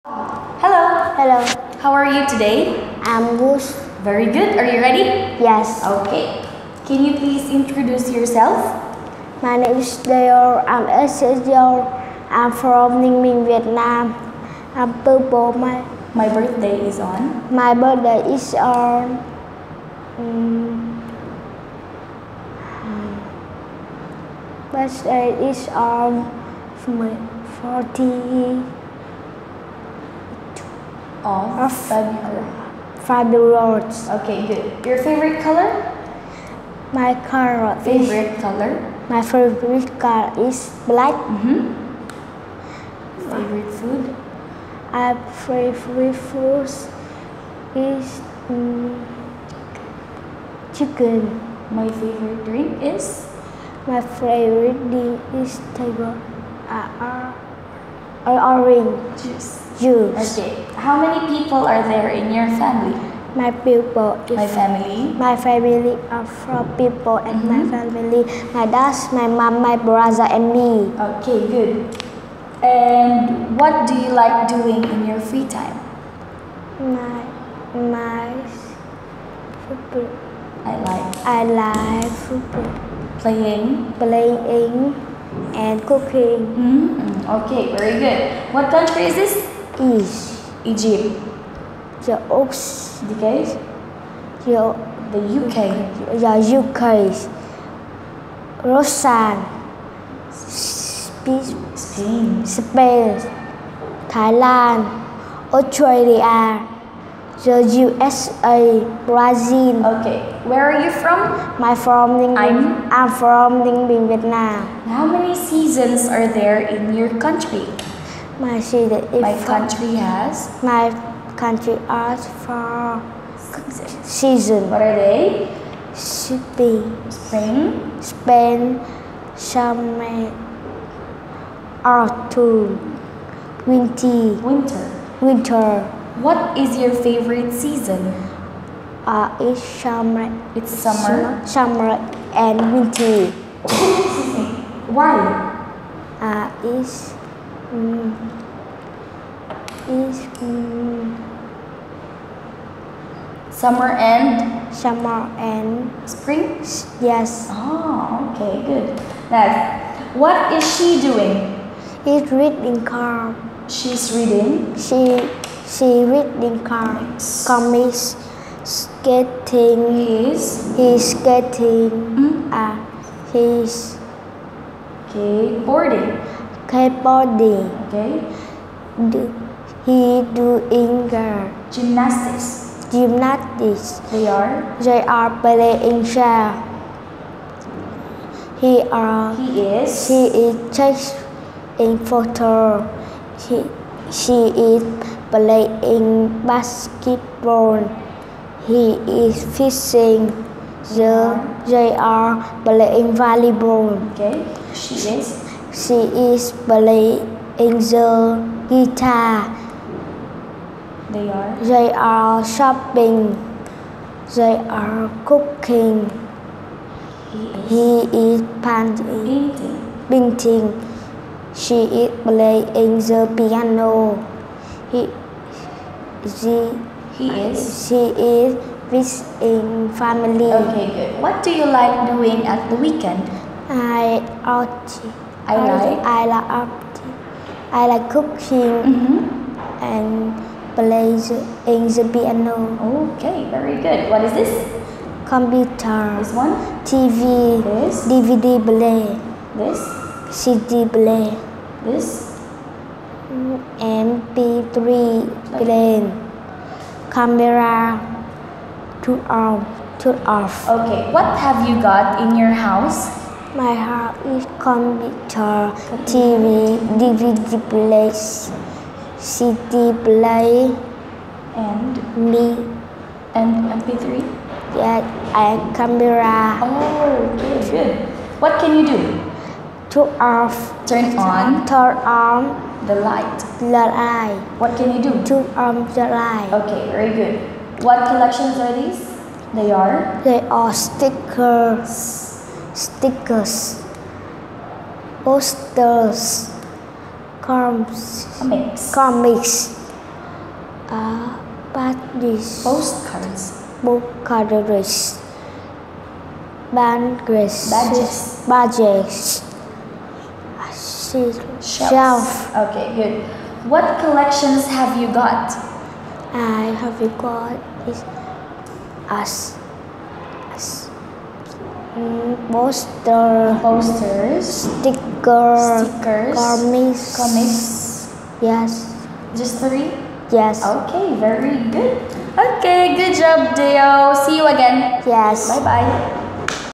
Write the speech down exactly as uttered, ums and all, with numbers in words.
Hello. Hello, How are you today? I'm Gus. Very good. Are you ready? Yes, Okay. Can you please introduce yourself? my name is Dale. I'm eight years old. I'm from Ninh Bình, Vietnam. I'm purple. My My birthday is on. my birthday is on um, birthday is on forty Of of February. February. Okay, good. Your favorite color? My color is Favorite color? my favorite color is black. Mm-hmm. Favorite food? My favorite food is um, chicken. My favorite drink is? My favorite drink is table uh, uh, orange Juice. juice. Okay. How many people are there in your family? My people is My family. my family are four people and my Mhm. family, my dad, my mom, my brother and me. Okay, good. And what do you like doing in your free time? My my football. I like I like football, playing. playing and cooking. Mm, okay, very good. What country is this? Is Egypt. the Ox Okay. the The U K. the U K, Russia, Sp- Spain. Spain, Thailand, Australia, the U S A, Brazil. Okay. Where are you from? My from Ninh Bình. I'm- I'm from Ninh Bình, Vietnam. How many seasons are there in your country? My city is My from- country has My country has four seasons. seasons: What are they? city, Spring, Spain, summer, autumn, winter, winter. winter. What is your favorite season? Uh, it's summer, It's summer. summer and winter. Excuse me. Why? Uh, it's um, it's um, Summer and summer and spring? yes. Oh, okay, good. Next, what is she doing? It's reading car. She's reading She she reading car. comics. Comics, skating. His, He's skating. mm, Uh, he's okay, boarding. skateboarding. Okay, Do, he doing the gymnastics. gymnastics. They are. They are playing share. He are He is. she is taking photo. He she is playing basketball. He is fishing. The, they are playing volleyball. Okay, she is. She is playing the guitar. They are. They are shopping. They are cooking. He is He is painting. painting. painting. She is playing the piano. He, she, He is. she is visiting family. Okay, good. What do you like doing at the weekend? I art. I like. I like art. I like cooking Mm-hmm. and play the, in the piano. Okay, very good. What is this? Computer, This one? T V, This? D V D player, This? C D player, This? M P three player, camera, turn on, turn off. Okay, what have you got in your house? My house is computer, T V, D V D player, C D player, And me, and M P three? yeah, and camera, Oh, okay, good. What can you do? turn off, Turn on turn on the light. the light, What can you do? turn on the light. Okay, very good. What collections are these? They are They are stickers, stickers, posters, comics, comics. comics, Uh, Paris. Postcards. Postcards. Badges. Badges. Badges. Shelves. Shelf. Okay, good. What collections have you got? I have got is as as mm, poster, Posters. sticker, Stickers. comics. Comics. Yes. Just three? Yes. Okay, very good. Okay, good job, Deo. See you again. Yes. Bye-bye.